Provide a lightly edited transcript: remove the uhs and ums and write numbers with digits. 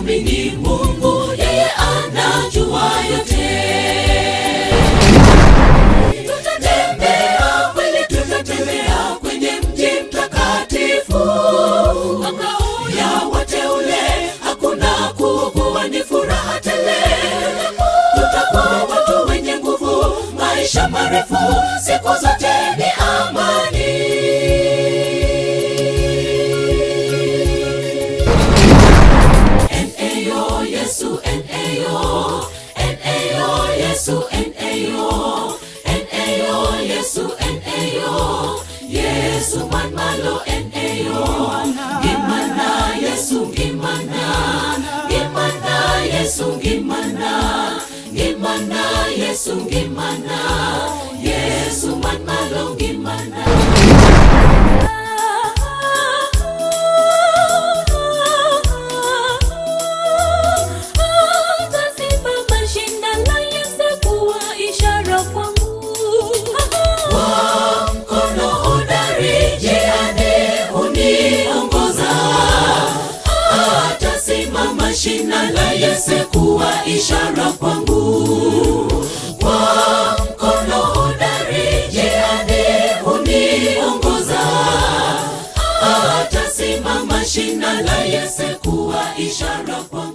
mwamini Mungu, yeye anajua yote. Tutatembea kwenye mji mtakatifu, makao ya wateule, hakuna kuugua, ni furaha tele. Tutakuwa watu wenye nguvu, maisha marefu, siku zote ni amani. N.A.O. Yesu, N.A.O. N.A.O. Yesu, N.A.O. N.A.O. Yesu, N.A.O. Yesu man malo N.A.O. Gimana Yesu, gimana, gimana Yesu, gimana, gimana Yesu, gimana, Yesu man malo gimana. Shina la Yesu kuwa ishara kwangu, kwa mkono hodari jiani uniongoza. Atasimama shina la Yesu kuwa ishara kwangu.